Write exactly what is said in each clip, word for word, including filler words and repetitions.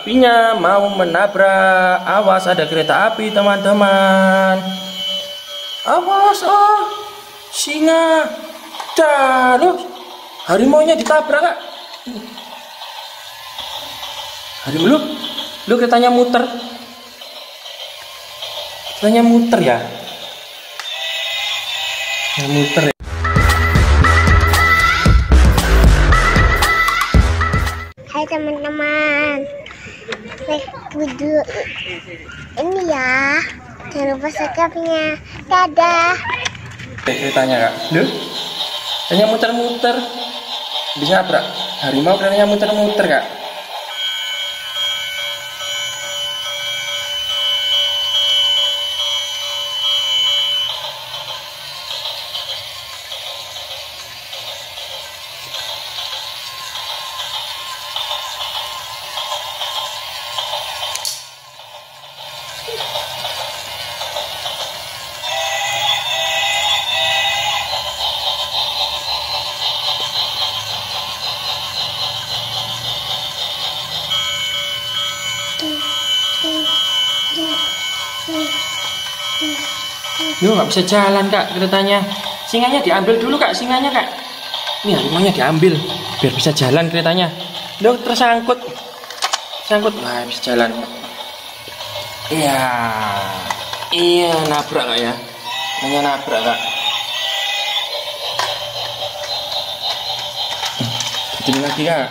apinya mau menabrak. Awas, ada kereta api teman-teman. Awas, oh singa. Dah, loh, harimaunya ditabrak kak. Harimau lu, lu keretanya muter. Keretanya muter ya. Ya, muter ya. Hai teman-teman, like video ini ya, jangan lupa subscribe-nya. Dadah. Keretanya kak, lu, keretanya muter-muter, bisa nabrak harimau. Keretanya muter-muter kak. Lu nggak bisa jalan kak keretanya. Singanya diambil dulu kak, singanya kak. Nih harimaunya diambil biar bisa jalan keretanya. Lu tersangkut, sangkut nggak bisa jalan. Iya, iya nabrak kak ya. Hanya nabrak kak. Begini lagi kak.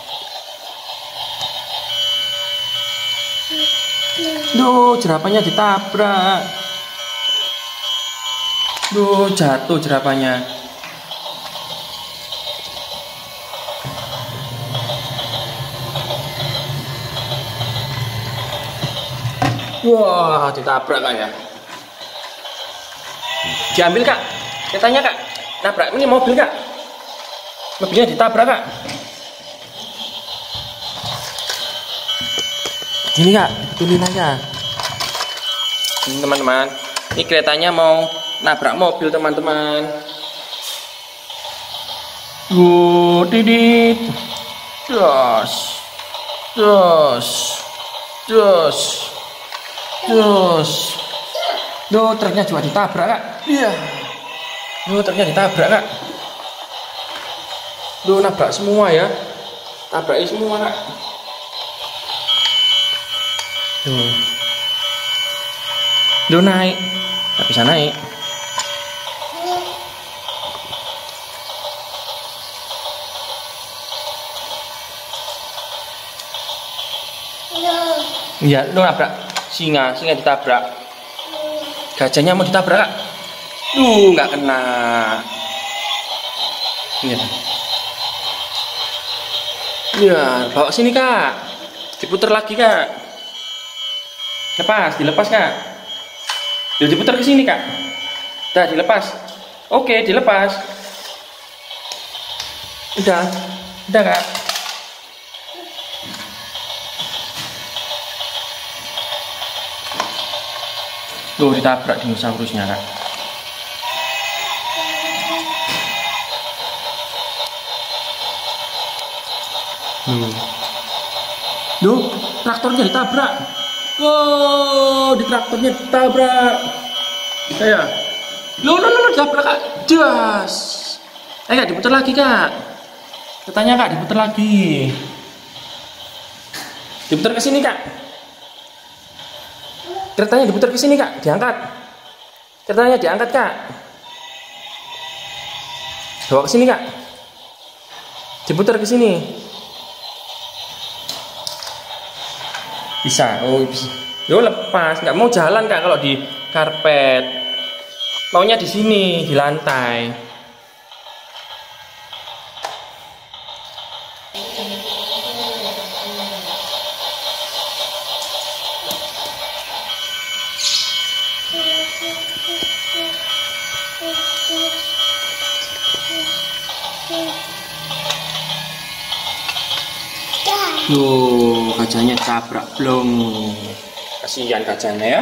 Duh, jerapahnya ditabrak. Duh, jatuh jerapahnya. Wah, ditabrak kak ya. Diambil kak, katanya kak. Nabrak ini mobil kak. Mobilnya ditabrak kak. Ini kak, betulin aja. Ini teman-teman, ini keretanya mau nabrak mobil teman-teman. Wuh, didit. Jos, jos, jos, jos. Duh, truknya juga ditabrak kak. Iya. Duh, truknya ditabrak kak. Duh, nabrak semua ya. Tabrakin semua kak. Duh. Duh, naik. Gak bisa naik. Iya, lu nabrak singa, singa ditabrak. Gajahnya mau ditabrak kak. Duh, nggak kena. Iya. Iya, bawa sini kak. Diputar lagi kak. Lepas, dilepas kak. Udah diputar ke sini kak. Udah dilepas. Oke, dilepas. Udah, udah kak. Tuh ditabrak dinosaurusnya kak. Hmm. Duh, traktornya ditabrak. Wow, di traktornya ditabrak. Kayak, lo lo lo ditabrak kak. Jas. Eh kak, diputar lagi kak. Katanya kak, diputar lagi. Diputar ke sini kak. Keretanya diputar ke sini kak, diangkat. Keretanya diangkat kak. Bawa ke sini kak. Diputar ke sini. Bisa, oh bisa. Yo lepas, nggak mau jalan kak kalau di karpet. Maunya di sini, di lantai. Loh, gajahnya tabrak belum. Kasihan gajahnya ya.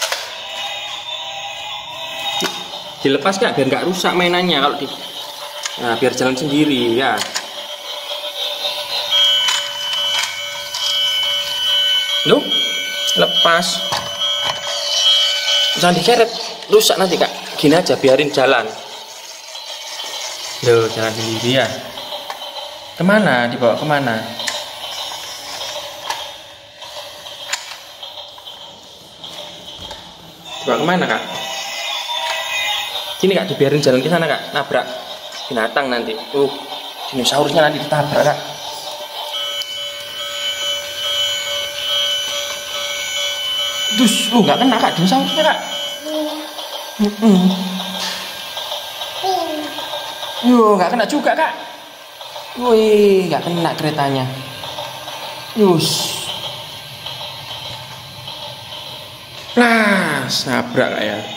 Dilepas kak biar nggak rusak mainannya. Kalau di Nah, biar jalan sendiri ya. Loh, lepas. Jangan diseret, rusak nanti kak. Gini aja, biarin jalan. Loh, jalan sendiri ya. Kemana? Dibawa kemana? Dibawa kemana kak? Sini kak, dibiarin jalan ke sana kak. Nabrak binatang nanti. Uh, dinosaurusnya nanti ditabrak kak. Dus, uh nggak kena kak dinosaurusnya kak. Mm -mm. Yo, nggak kena juga kak. Wih, nggak kena keretanya. Yus. Nah, nabrak kak ya.